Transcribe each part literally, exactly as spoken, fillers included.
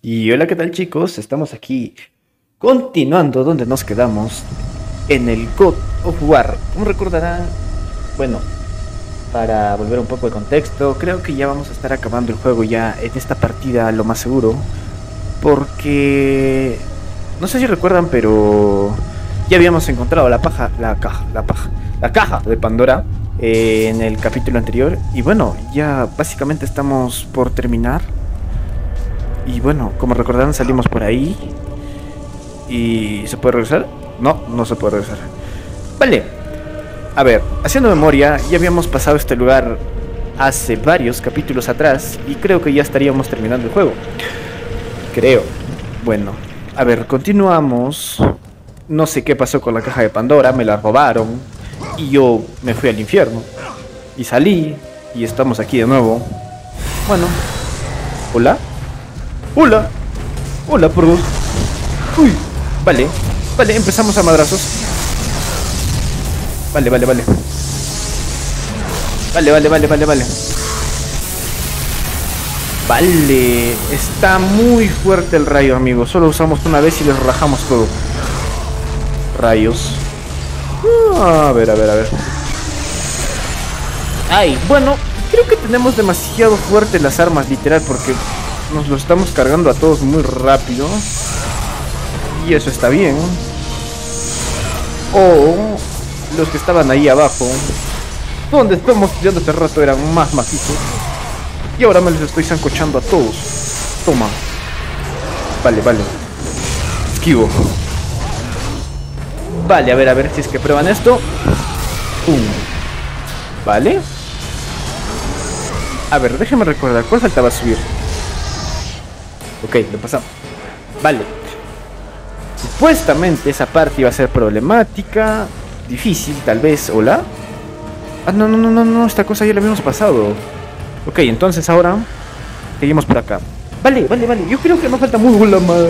Y hola, ¿qué tal, chicos? Estamos aquí continuando donde nos quedamos en el God of War. Como recordarán, bueno, para volver un poco de contexto, creo que ya vamos a estar acabando el juego ya en esta partida, lo más seguro, porque no sé si recuerdan, pero ya habíamos encontrado la paja, la caja, la paja, la caja de Pandora eh, en el capítulo anterior. Y bueno, ya básicamente estamos por terminar. Y bueno, como recordarán, salimos por ahí. ¿Y se puede regresar? No, no se puede regresar. Vale. A ver, haciendo memoria, ya habíamos pasado este lugar hace varios capítulos atrás. Y creo que ya estaríamos terminando el juego. Creo. Bueno, a ver, continuamos. No sé qué pasó con la caja de Pandora, me la robaron. Y yo me fui al infierno. Y salí. Y estamos aquí de nuevo. Bueno. ¿Hola? Hola, hola por dos. Uy, vale, vale, empezamos a madrazos. Vale, vale, vale. Vale, vale, vale, vale, vale. Vale, está muy fuerte el rayo, amigos. Solo usamos una vez y les rajamos todo. Rayos. Ah, a ver, a ver, a ver. Ay, bueno, creo que tenemos demasiado fuerte las armas, literal, porque nos lo estamos cargando a todos muy rápido. Y eso está bien. O los que estaban ahí abajo, donde estamos estudiando hace rato, eran más macizos. Y ahora me los estoy zancochando a todos. Toma. Vale, vale. Esquivo. Vale, a ver, a ver si es que prueban esto. Pum. Vale. A ver, déjeme recordar, ¿cuál faltaba subir? Ok, lo pasamos. Vale. Supuestamente esa parte iba a ser problemática, difícil, tal vez. ¿Hola? Ah, no, no, no, no, no, esta cosa ya la habíamos pasado. Ok, entonces ahora seguimos por acá. Vale, vale, vale. Yo creo que no falta muy la madre.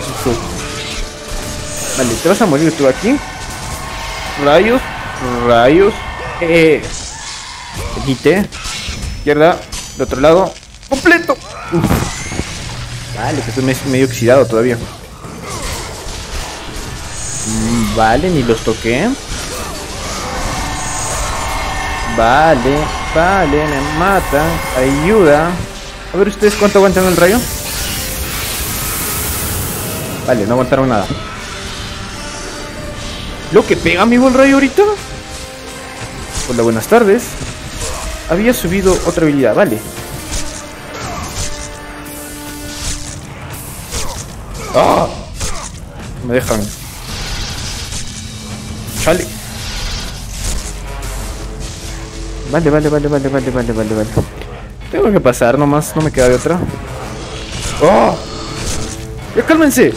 Vale, te vas a morir tú aquí. Rayos, rayos. Eh. Quite. Izquierda, de otro lado. Completo. Uf. Vale, que estoy medio oxidado todavía. Vale, ni los toqué. Vale, vale, me matan. Ayuda. A ver ustedes cuánto aguantan el rayo. Vale, no aguantaron nada. Lo que pega, amigo, el rayo ahorita. Hola, buenas tardes. Había subido otra habilidad, vale. ¡Ah! Me dejan. Chale. Vale, vale, vale, vale, vale, vale, vale, vale. Tengo que pasar nomás, no me queda de otra. ¡Oh! ¡Ya cálmense!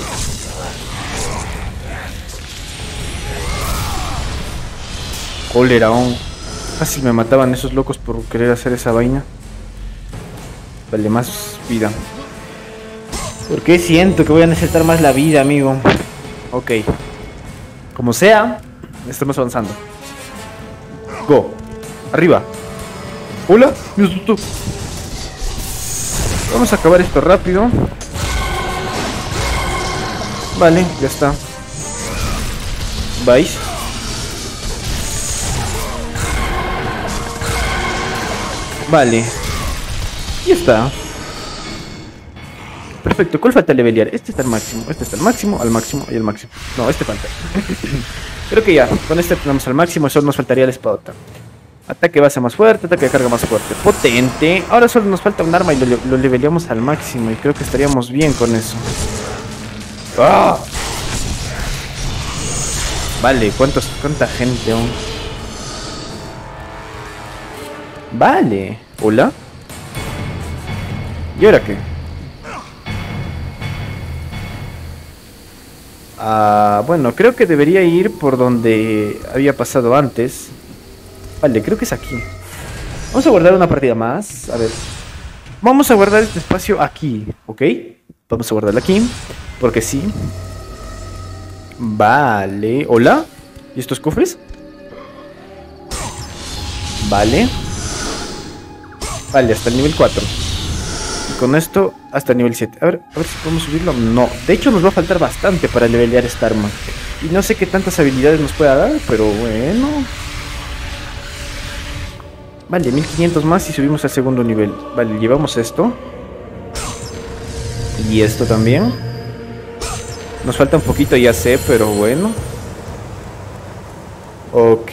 Cólera, oh. Fácil me mataban esos locos por querer hacer esa vaina. Vale, más vida. Porque siento que voy a necesitar más la vida, amigo. Ok. Como sea, estamos avanzando. Go. Arriba. Hola. Me asustó. Vamos a acabar esto rápido. Vale, ya está. ¿Vais? Vale. Ya está. Perfecto, ¿cuál falta levelear? Este está al máximo, este está al máximo, al máximo y al máximo. No, este falta. Creo que ya, con este tenemos al máximo, solo nos faltaría la espadota. Ataque base más fuerte, ataque de carga más fuerte. Potente. Ahora solo nos falta un arma y lo, lo leveleamos al máximo. Y creo que estaríamos bien con eso. ¡Ah! Vale, ¿cuántos, cuánta gente aún? Vale. ¿Hola? ¿Y ahora qué? Ah, bueno, creo que debería ir por donde había pasado antes. Vale, creo que es aquí. Vamos a guardar una partida más. A ver. Vamos a guardar este espacio aquí, ¿ok? Vamos a guardarlo aquí, porque sí. Vale. ¿Hola? ¿Y estos cofres? Vale. Vale, hasta el nivel cuatro. Y con esto hasta nivel siete. A ver, a ver si podemos subirlo. No, de hecho nos va a faltar bastante para levelear esta arma. Y no sé qué tantas habilidades nos pueda dar, pero bueno. Vale, mil quinientos más y subimos al segundo nivel. Vale, llevamos esto. Y esto también. Nos falta un poquito, ya sé, pero bueno. Ok.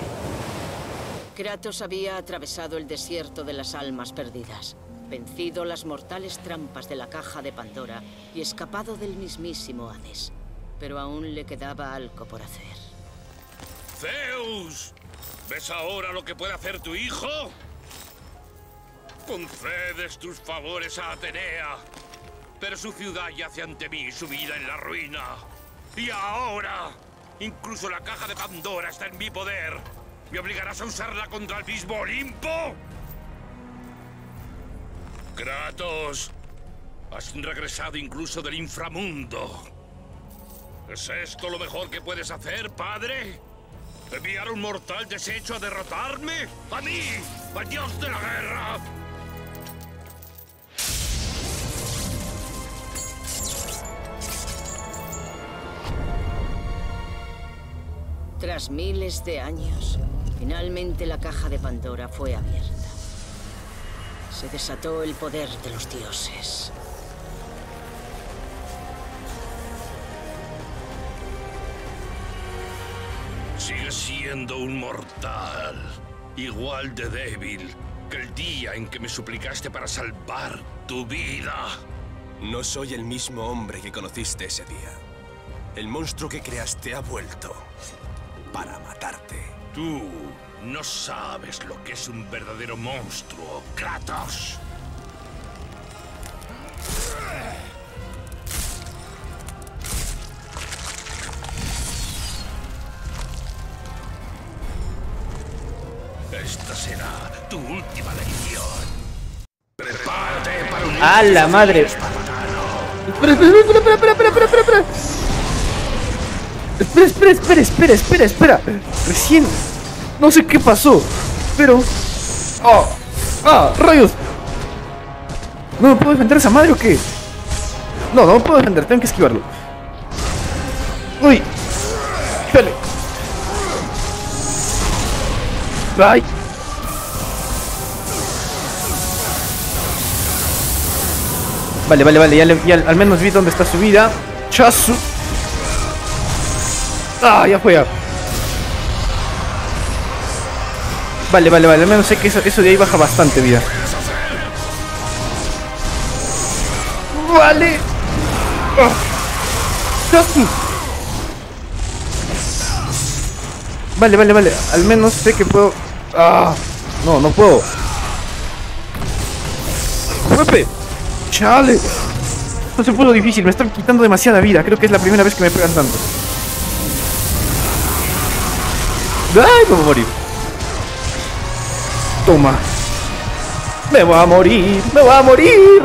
Kratos había atravesado el desierto de las almas perdidas, vencido las mortales trampas de la caja de Pandora y escapado del mismísimo Hades. Pero aún le quedaba algo por hacer. ¡Zeus! ¿Ves ahora lo que puede hacer tu hijo? Concedes tus favores a Atenea, pero su ciudad yace ante mí sumida en la ruina. Y ahora, incluso la caja de Pandora está en mi poder. ¿Me obligarás a usarla contra el mismo Olimpo? Kratos, has regresado incluso del inframundo. ¿Es esto lo mejor que puedes hacer, padre? ¿Enviar a un mortal deshecho a derrotarme? ¡A mí! ¡Al dios de la guerra! Tras miles de años, finalmente la caja de Pandora fue abierta. Se desató el poder de los dioses. Sigues siendo un mortal, igual de débil que el día en que me suplicaste para salvar tu vida. No soy el mismo hombre que conociste ese día. El monstruo que creaste ha vuelto para matarte. Tú no sabes lo que es un verdadero monstruo, Kratos. Esta será tu última lección. Prepárate para un... ¡A la madre! Espera, espera, espera, espera, espera, espera, espera, espera. Espera, espera, espera, espera, espera, espera. Recién... No sé qué pasó, pero... ¡Ah! ¡Ah! ¡Rayos! ¿No me puedo defender esa madre o qué? No, no me puedo defender, tengo que esquivarlo. ¡Uy! ¡Dale! ¡Ay! Vale, vale, vale, ya, le, ya al menos vi dónde está su vida. ¡Chasu! ¡Ah! Ya fue ya. Vale, vale, vale, al menos sé que eso, eso de ahí baja bastante vida. Vale. ¡Ah! ¡Chasu! Vale, vale, vale, al menos sé que puedo... ¡Ah! No, no puedo. ¡Pepe! ¡Chale! No se puso difícil, me están quitando demasiada vida. Creo que es la primera vez que me pegan tanto. ¡Ay! Me voy a morir. Toma. Me voy a morir, me voy a morir.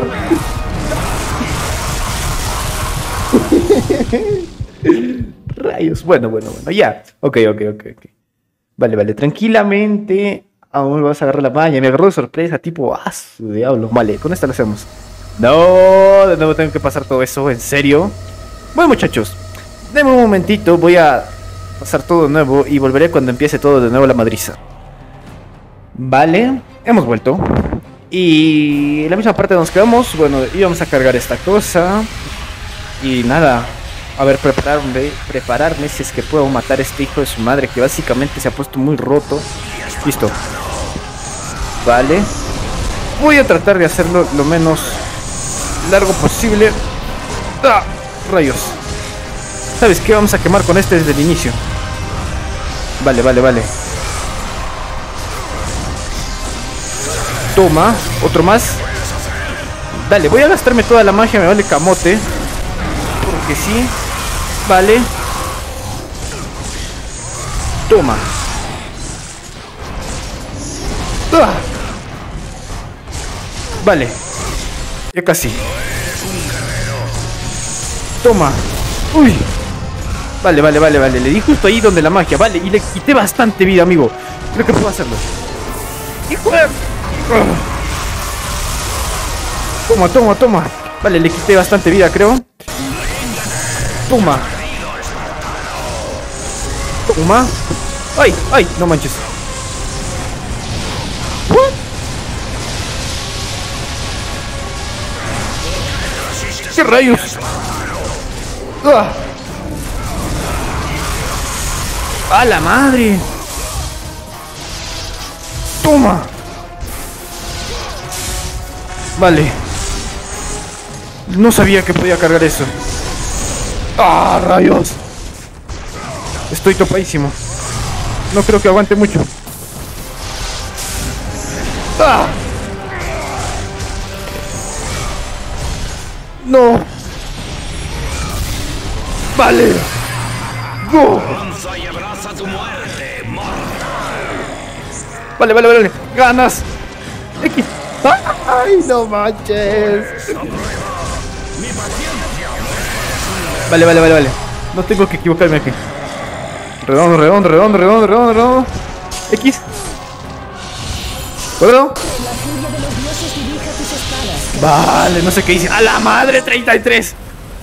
Rayos. Bueno, bueno, bueno, ya. Ok, ok, ok, ok. Vale, vale, tranquilamente. Aún vas a agarrar la maña. Me agarró de sorpresa, tipo, ah, su diablo. Vale, con esta lo hacemos. No, de nuevo tengo que pasar todo eso, en serio. Bueno, muchachos, denme un momentito. Voy a pasar todo de nuevo y volveré cuando empiece todo de nuevo la madriza. Vale, hemos vuelto. Y en la misma parte donde nos quedamos, bueno, íbamos a cargar esta cosa. Y nada, a ver, prepararme, prepararme si es que puedo matar a este hijo de su madre, que básicamente se ha puesto muy roto. Listo. Vale. Voy a tratar de hacerlo lo menos largo posible. ¡Ah! Rayos. ¿Sabes qué? Vamos a quemar con este desde el inicio. Vale, vale, vale. Toma, otro más. Dale, voy a gastarme toda la magia, me vale camote. Porque sí. Vale. Toma. ¡Ah! Vale. Ya casi. Toma. Uy. Vale, vale, vale, vale. Le di justo ahí donde la magia. Vale, y le quité bastante vida, amigo. Creo que puedo hacerlo. ¡Hijo de... Toma, toma, toma. Vale, le quité bastante vida, creo. Toma. Toma. Ay, ay, no manches. What? ¿Qué rayos? ¡Ah! ¡A la madre! ¡Toma! Vale. No sabía que podía cargar eso. ¡Ah, rayos! Estoy topadísimo. No creo que aguante mucho. ¡Ah! ¡No! ¡Vale! ¡Go! Vale, vale, vale. ¡Ganas! X. ¡Ay, no manches! Vale, vale, vale, vale. No tengo que equivocarme aquí. Redondo, redondo, redondo, redondo, redondo, redondo. X. ¿Puedo? Vale, no sé qué hice. ¡A la madre! treinta y tres.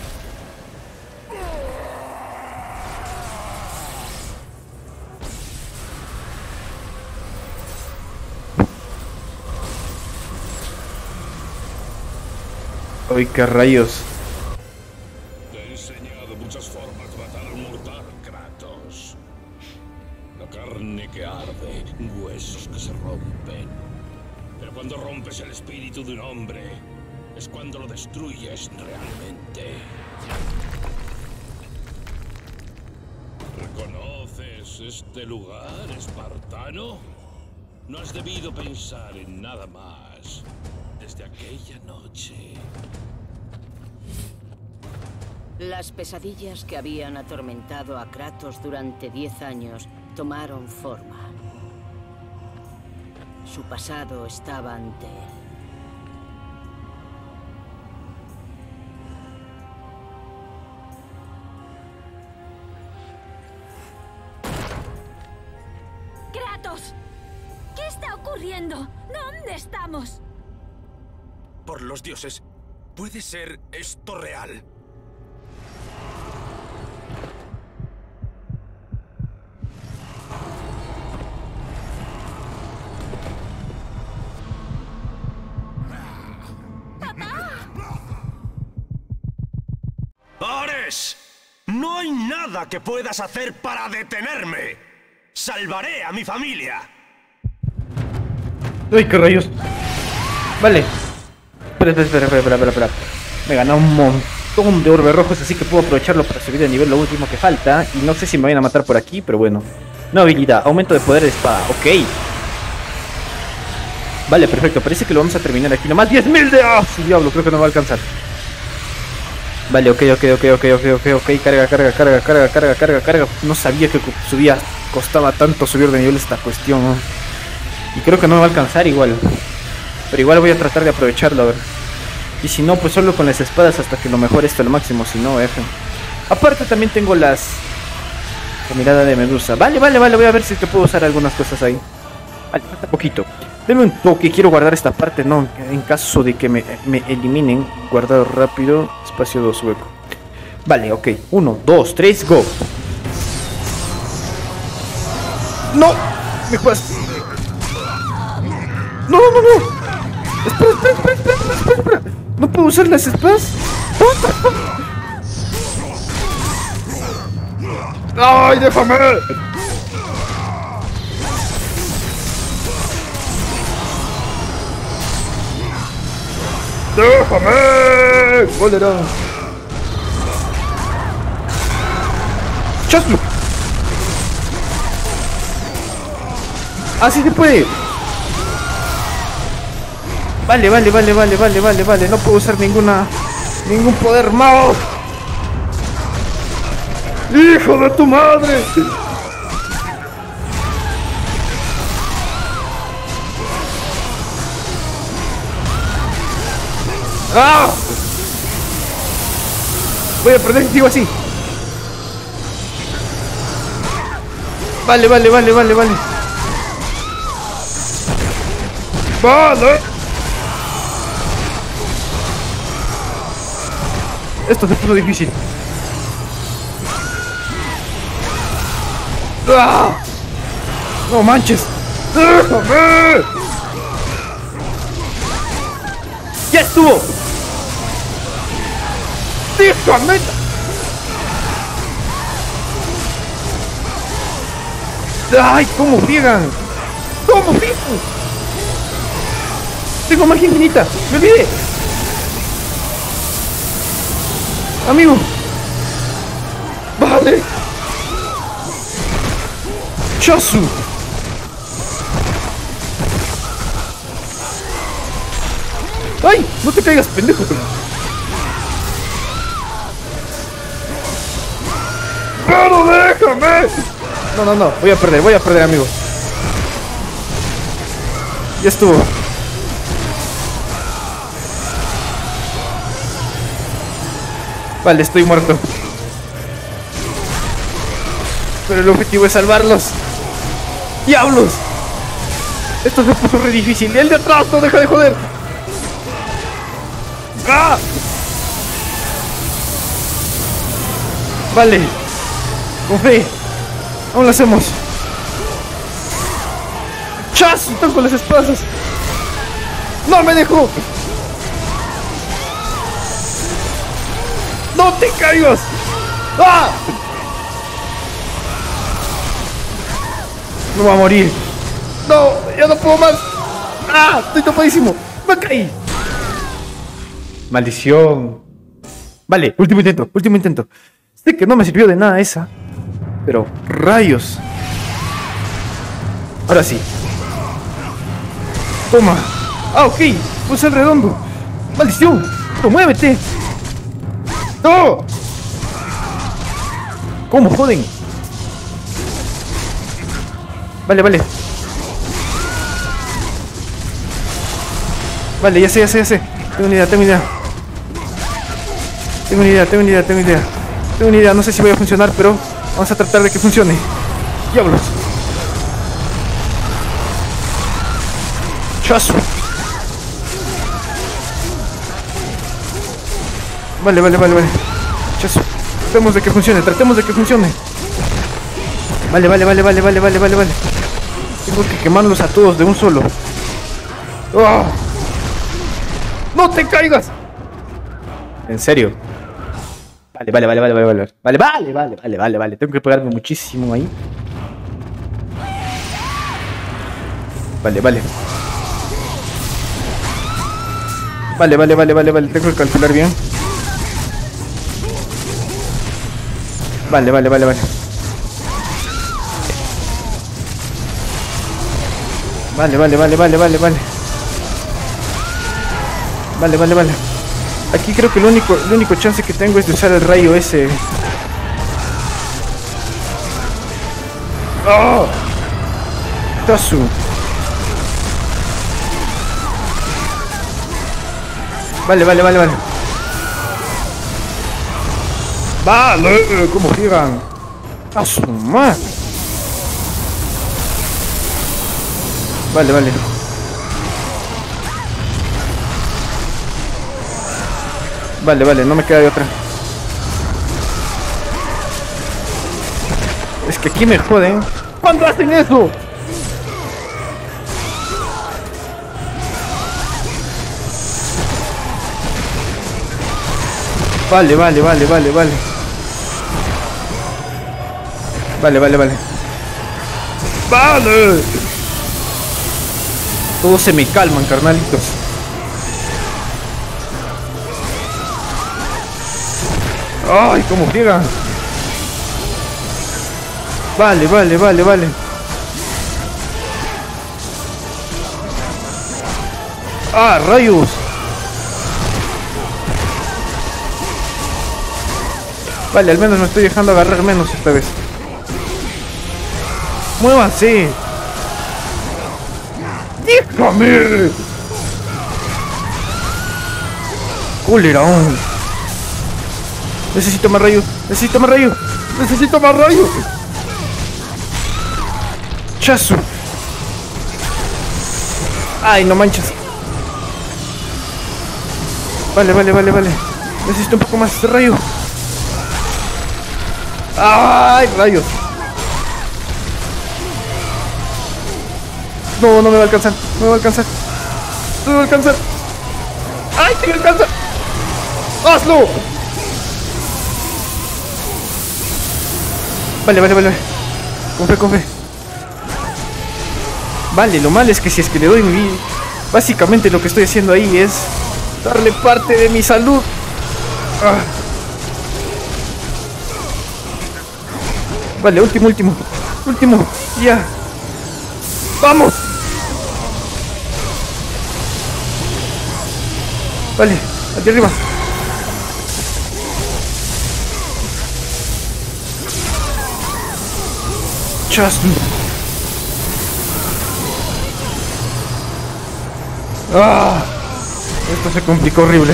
Ay, qué rayos. Te he enseñado muchas formas de matar a un mortal, Kratos. La carne que arde, huesos que se rompen. Pero cuando rompes el espíritu de un hombre, es cuando lo destruyes realmente. ¿Reconoces este lugar, espartano? No has debido pensar en nada más desde aquella noche. Las pesadillas que habían atormentado a Kratos durante diez años tomaron forma. Su pasado estaba ante él. ¡Kratos! ¿Qué está ocurriendo? ¿Dónde estamos? Por los dioses, ¿puede ser esto real? ¡Ares! No hay nada que puedas hacer para detenerme. Salvaré a mi familia. ¡Ay, qué rayos! Vale. Espera, espera, espera, espera, espera, espera. Me ganó un montón de orbes rojos, así que puedo aprovecharlo para subir de nivel lo último que falta. Y no sé si me vayan a matar por aquí, pero bueno. Nueva habilidad, aumento de poder de espada. Ok. Vale, perfecto. Parece que lo vamos a terminar aquí. Nomás diez mil de... ¡Ah, su diablo! Creo que no va a alcanzar. Vale, ok, ok, ok, ok, ok, ok, ok. Carga, carga, carga, carga, carga, carga, carga. No sabía que subía... Costaba tanto subir de nivel esta cuestión, ¿no? Y creo que no me va a alcanzar igual. Pero igual voy a tratar de aprovecharlo, a ver. Y si no, pues solo con las espadas hasta que lo mejore esto al máximo. Si no, F. Aparte también tengo las... La mirada de Medusa. Vale, vale, vale. Voy a ver si es que puedo usar algunas cosas ahí. Vale, falta poquito. Denme un toque. Quiero guardar esta parte, no. En caso de que me, me eliminen. Guardado rápido. Espacio dos hueco. Vale, ok. Uno, dos, tres, go. ¡No! ¡Me juegas! ¡No, no, no! ¡Espera, espera, espera, espera, espera, espera! ¿No puedo usar las espadas? ¡Ay, déjame! ¡Déjame! ¡Cólera! ¡Chaslo! ¡Así se puede! Vale, vale, vale, vale, vale, vale, vale. No puedo usar ninguna... Ningún poder más. ¡Hijo de tu madre! ¡Ah! Voy a perder contigo así. Vale, vale, vale, vale, vale. Vale. Esto se puso difícil. ¡Ah! ¡No manches! ¡Déjame! ¡Ya estuvo! ¡Déjame! ¡Ay! ¿Cómo friegan? ¿Cómo friegan? Tengo magia infinita. ¡Me olvidé! Amigo. Vale. Chasu. ¡Ay! No te caigas, pendejo. ¡Pero déjame! No, no, no. Voy a perder, voy a perder, amigo. Ya estuvo. Vale, estoy muerto. Pero el objetivo es salvarlos. ¡Diablos! Esto se puso re difícil. ¡El de atrás no deja de joder! ¡Ah! Vale. Con fe. Aún lo hacemos. ¡Chas! Están con las espadas. ¡No me dejó! ¡No te caigas! ¡Ah! No va a morir. ¡No! ¡Ya no puedo más! ¡Ah! ¡Estoy tapadísimo! ¡Me caí! ¡Maldición! Vale, último intento, último intento. Sé que no me sirvió de nada esa. Pero, rayos. Ahora sí. Toma. Ah, ok. Pulsa el redondo. ¡Maldición! ¡No, muévete! ¡No! ¿Cómo joden? Vale, vale. Vale, ya sé, ya sé, ya sé. Tengo una idea, tengo una idea. Tengo una idea, tengo una idea, tengo una idea. Tengo una idea, no sé si voy a funcionar, pero vamos a tratar de que funcione. ¡Diablos! ¡Chazo! Vale, vale, vale, vale. Chazo. Tratemos de que funcione, tratemos de que funcione. Vale, vale, vale, vale, vale, vale, vale, vale. Tengo que quemarlos a todos de un solo. ¡Oh! ¡No te caigas! ¿En serio? Vale, vale, vale, vale, vale, vale. Vale, vale, vale, vale, vale, vale. Tengo que pegarme muchísimo ahí. Vale, vale. Vale, vale, vale, vale, vale. Tengo que calcular bien. Vale, vale, vale, vale. Vale, vale, vale, vale, vale, vale. Vale, vale, vale. Aquí creo que el único, el único chance que tengo es de usar el rayo ese. ¡Oh! Tazu. Vale, vale, vale, vale. Vale, ¿cómo giran? A su madre. Vale, vale. Vale, vale, no me queda de otra. Es que aquí me joden. ¿Cuándo hacen eso? Vale, vale, vale, vale, vale. Vale, vale, vale. Vale. Todos se me calman, carnalitos. ¡Ay, cómo friegan! Vale, vale, vale, vale. ¡Ah, rayos! Vale, al menos me estoy dejando agarrar menos esta vez. ¡Muévanse! ¡Déjame! ¡Culerón! Necesito más rayos, necesito más rayos, necesito más rayos. Chazo. Ay, no manches. Vale, vale, vale, vale. Necesito un poco más de rayo. ¡Ay, rayos! No, no me va a alcanzar. No me va a alcanzar. No me va a alcanzar. ¡Ay, te alcanza! ¡Hazlo! Vale, vale, vale. Con fe, con fe. Vale, lo malo es que si es que le doy mi... Básicamente lo que estoy haciendo ahí es darle parte de mi salud. Ah. Vale, último, último. Último. Ya. ¡Vamos! Vale, aquí arriba. Just... ¡Ah! Esto se complicó horrible.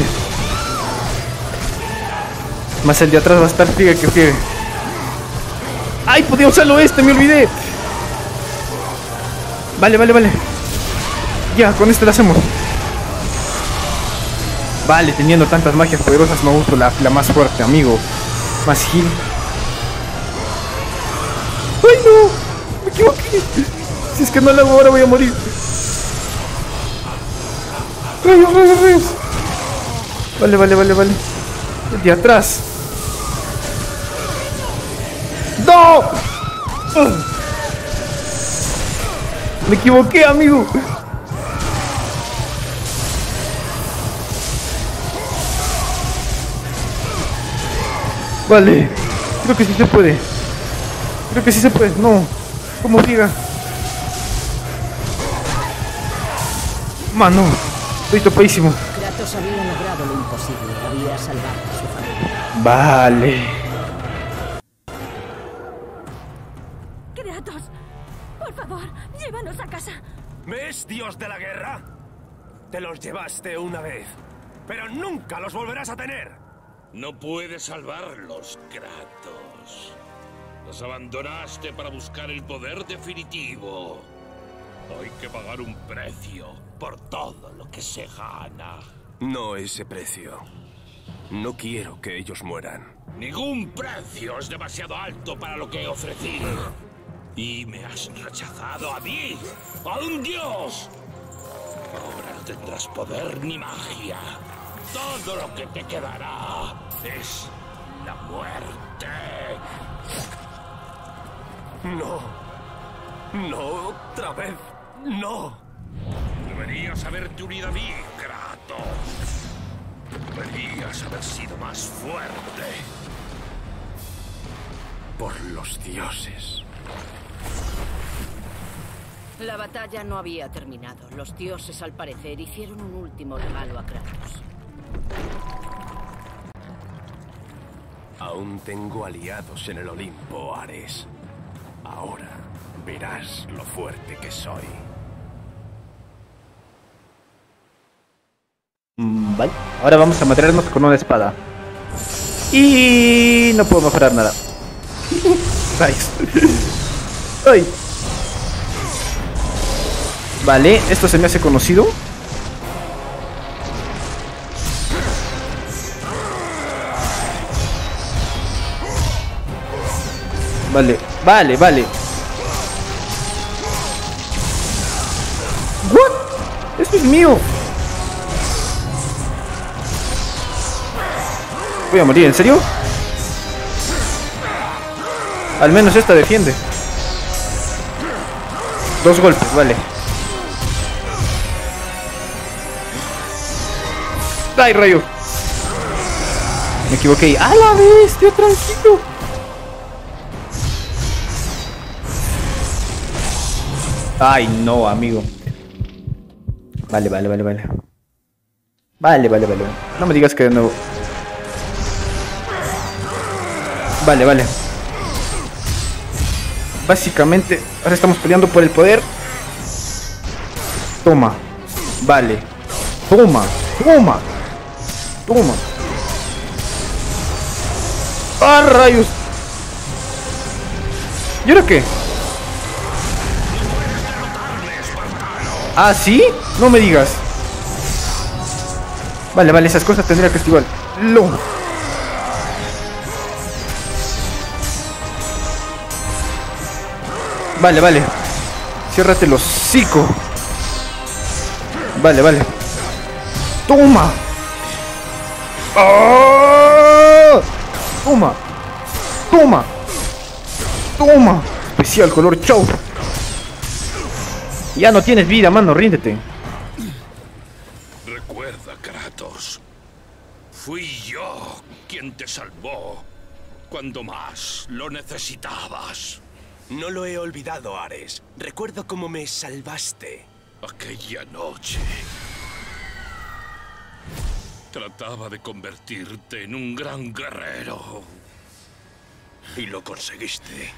Más el de atrás va a estar friegue que friegue. ¡Ay! Podía usarlo este, me olvidé. Vale, vale, vale. Ya, con este lo hacemos. Vale, teniendo tantas magias poderosas me gusta la, la más fuerte, amigo. Más heal. ¡Ay, no! Me equivoqué. Si es que no lo hago ahora voy a morir. ¡Rayos, rayos, rayos! Vale, vale, vale, vale. El de atrás. ¡No! ¡Ugh! Me equivoqué, amigo. Vale. Creo que sí se puede. Creo que sí se puede. No. ¿Cómo friega? Mano. Estoy topadísimo. Kratos había logrado lo imposible. Había salvado a su familia. Vale. Kratos, por favor, llévanos a casa. ¿Ves, dios de la guerra? Te los llevaste una vez, pero nunca los volverás a tener. No puedes salvarlos, Kratos. Los abandonaste para buscar el poder definitivo. Hay que pagar un precio por todo lo que se gana. No ese precio. No quiero que ellos mueran. Ningún precio es demasiado alto para lo que he ofrecido. Y me has rechazado a mí, a un dios. Ahora no tendrás poder ni magia. Todo lo que te quedará es la muerte. No. No, otra vez. No. Deberías haberte unido a mí, Kratos. Deberías haber sido más fuerte. Por los dioses. La batalla no había terminado. Los dioses, al parecer, hicieron un último regalo a Kratos. Aún tengo aliados en el Olimpo, Ares. Ahora verás lo fuerte que soy. Mm, vale. Ahora vamos a matarnos con una espada. Y no puedo mejorar nada. Rayos. Ay. Vale, esto se me hace conocido. Vale, vale, vale. ¿What? Esto es mío. Voy a morir, ¿en serio? Al menos esta defiende. Dos golpes, vale. ¡Ay, rayo! Me equivoqué. ¡A la bestia, tranquilo! Ay, no, amigo. Vale, vale, vale, vale. Vale, vale, vale. No me digas que de nuevo. Vale, vale. Básicamente, ahora estamos peleando por el poder. Toma. Vale. Toma. Toma. Toma. ¡Ah, rayos! ¿Y ahora qué? ¿Ah, sí? No me digas. Vale, vale, esas cosas tendría que esquivar. ¡Lo! Vale, vale. Ciérrate el hocico. Vale, vale. ¡Toma! ¡Oh! ¡Toma! ¡Toma! ¡Toma! Especial color chau. Ya no tienes vida, mano, ríndete. Recuerda, Kratos. Fui yo quien te salvó cuando más lo necesitabas. No lo he olvidado, Ares. Recuerdo cómo me salvaste. Aquella noche trataba de convertirte en un gran guerrero. Y lo conseguiste.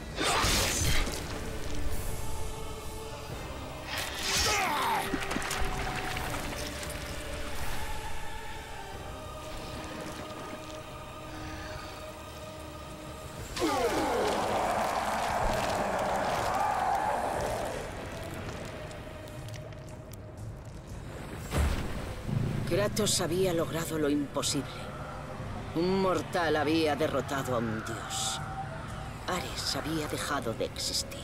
Kratos había logrado lo imposible. Un mortal había derrotado a un dios. Ares había dejado de existir.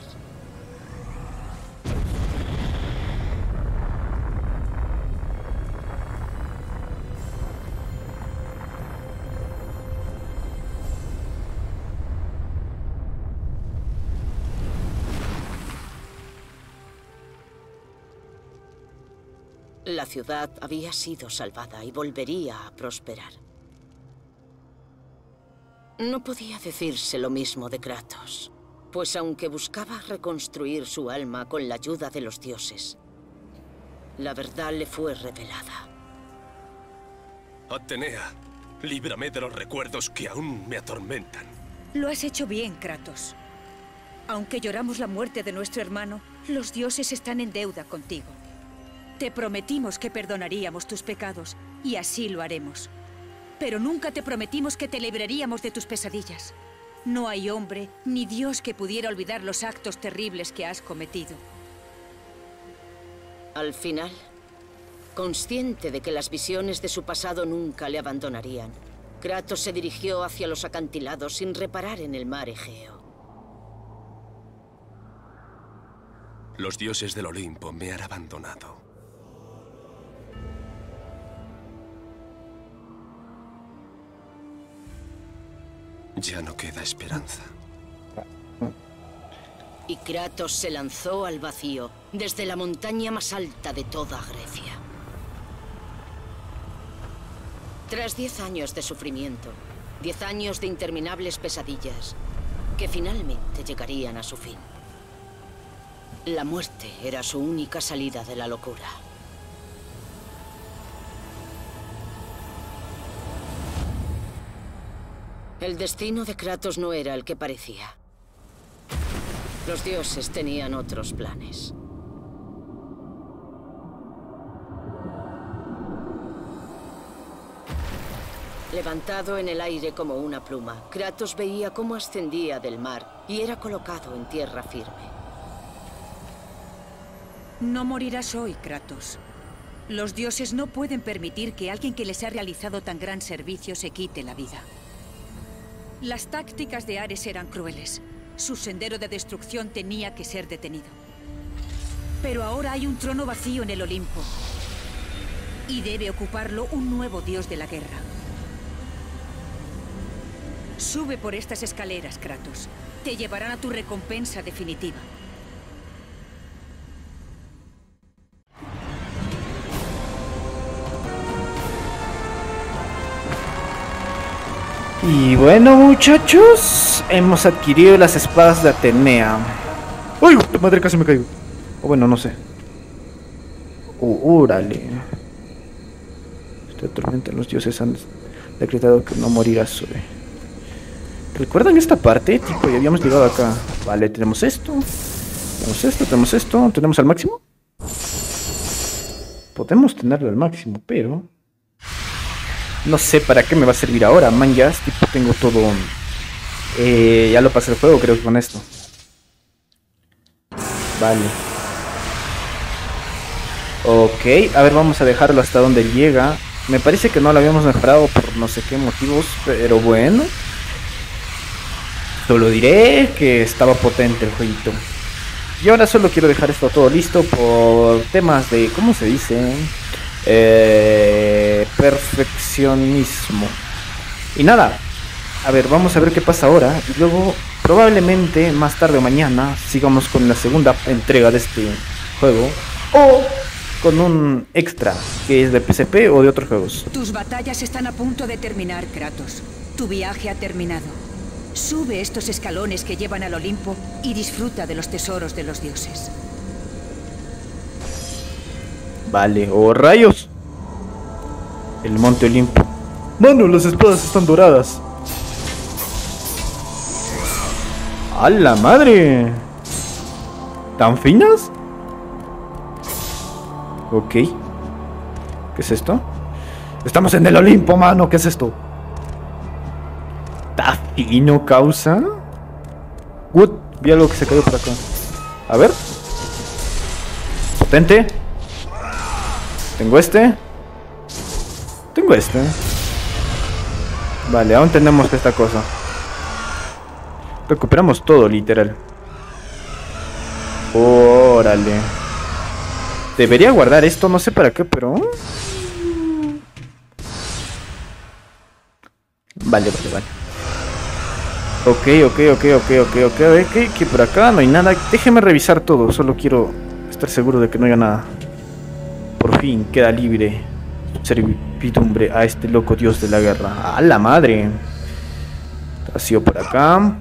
La ciudad había sido salvada y volvería a prosperar. No podía decirse lo mismo de Kratos, pues aunque buscaba reconstruir su alma con la ayuda de los dioses, la verdad le fue revelada. Atenea, líbrame de los recuerdos que aún me atormentan. Lo has hecho bien, Kratos. Aunque lloramos la muerte de nuestro hermano, los dioses están en deuda contigo. Te prometimos que perdonaríamos tus pecados, y así lo haremos. Pero nunca te prometimos que te libraríamos de tus pesadillas. No hay hombre ni dios que pudiera olvidar los actos terribles que has cometido. Al final, consciente de que las visiones de su pasado nunca le abandonarían, Kratos se dirigió hacia los acantilados sin reparar en el mar Egeo. Los dioses del Olimpo me han abandonado. Ya no queda esperanza. Y Kratos se lanzó al vacío, desde la montaña más alta de toda Grecia. Tras diez años de sufrimiento, diez años de interminables pesadillas, que finalmente llegarían a su fin. La muerte era su única salida de la locura. El destino de Kratos no era el que parecía. Los dioses tenían otros planes. Levantado en el aire como una pluma, Kratos veía cómo ascendía del mar y era colocado en tierra firme. No morirás hoy, Kratos. Los dioses no pueden permitir que alguien que les ha realizado tan gran servicio se quite la vida. Las tácticas de Ares eran crueles. Su sendero de destrucción tenía que ser detenido. Pero ahora hay un trono vacío en el Olimpo. Y debe ocuparlo un nuevo dios de la guerra. Sube por estas escaleras, Kratos. Te llevarán a tu recompensa definitiva. Y bueno, muchachos, hemos adquirido las espadas de Atenea. ¡Uy! La madre, casi me caigo. O bueno, no sé. Uh, ¡Órale! Esta tormenta, los dioses han decretado que no morirás hoy. ¿Recuerdan esta parte? Tipo, ya habíamos llegado acá. Vale, tenemos esto. Tenemos esto, tenemos esto. ¿Tenemos al máximo? Podemos tenerlo al máximo, pero... no sé para qué me va a servir ahora, man, ya tipo tengo todo... Eh, ya lo pasé el juego, creo que con esto. Vale. Ok, a ver, vamos a dejarlo hasta donde llega. Me parece que no lo habíamos mejorado por no sé qué motivos, pero bueno. Solo diré que estaba potente el jueguito. Y ahora solo quiero dejar esto todo listo por temas de, ¿cómo se dice? Eh, perfeccionismo. Y nada, a ver, vamos a ver qué pasa ahora. Y luego, probablemente más tarde o mañana, sigamos con la segunda entrega de este juego. O con un extra, que es de P S P o de otros juegos. Tus batallas están a punto de terminar, Kratos. Tu viaje ha terminado. Sube estos escalones que llevan al Olimpo y disfruta de los tesoros de los dioses. Vale, oh rayos. El Monte Olimpo. Mano, las espadas están doradas. ¡A la madre! ¿Tan finas? Ok. ¿Qué es esto? Estamos en el Olimpo, mano. ¿Qué es esto? ¿Está fino, causa? Good. Vi algo que se cayó por acá. A ver. Potente. Tengo este. Tengo este. Vale, aún tenemos esta cosa. Recuperamos todo, literal. Órale. Debería guardar esto, no sé para qué, pero... Vale, vale, vale. Ok, ok, ok, ok, ok, ok, ok, que por acá no hay nada. Déjeme revisar todo, solo quiero estar seguro de que no haya nada. Por fin queda libre servidumbre a este loco dios de la guerra. ¡A la madre! Ha sido por acá.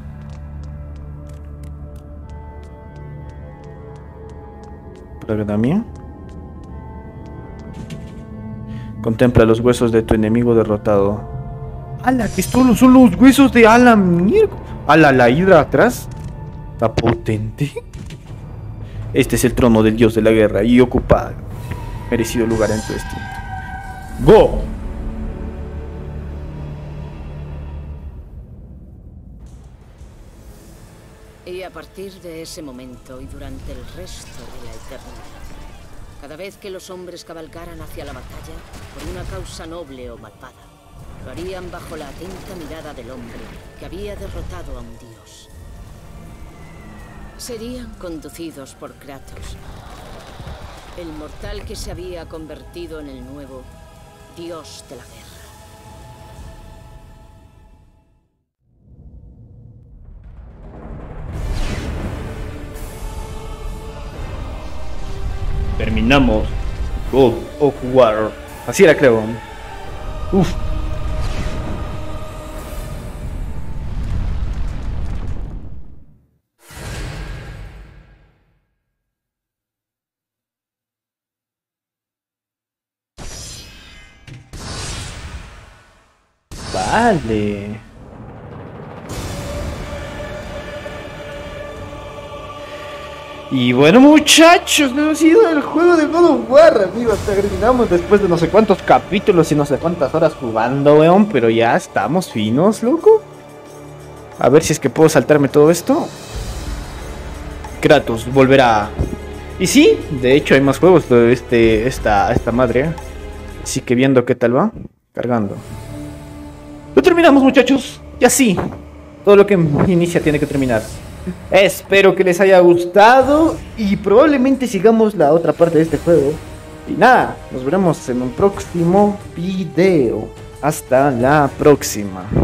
Por acá también. Contempla los huesos de tu enemigo derrotado. ¡Hala! Que estos son los huesos de Alan. ¡Hala! La hidra atrás. Está potente. Este es el trono del dios de la guerra y ocupa merecido lugar en tu destino. ¡Go! Y a partir de ese momento y durante el resto de la eternidad, cada vez que los hombres cabalgaran hacia la batalla, por una causa noble o malvada, lo harían bajo la atenta mirada del hombre que había derrotado a un dios. Serían conducidos por Kratos, el mortal que se había convertido en el nuevo dios de la guerra. Terminamos God of War. Así era, creo. Uf. Vale. Y bueno, muchachos, no ha sido el juego de God of War, amigos. Terminamos después de no sé cuántos capítulos y no sé cuántas horas jugando, weón. Pero ya estamos finos, loco. A ver si es que puedo saltarme todo esto. Kratos volverá. Y sí, de hecho hay más juegos de este, esta, esta madre. Así que viendo qué tal va. Cargando. Lo terminamos, muchachos. Y así, todo lo que inicia tiene que terminar. Espero que les haya gustado y probablemente sigamos la otra parte de este juego. Y nada, nos veremos en un próximo video. Hasta la próxima.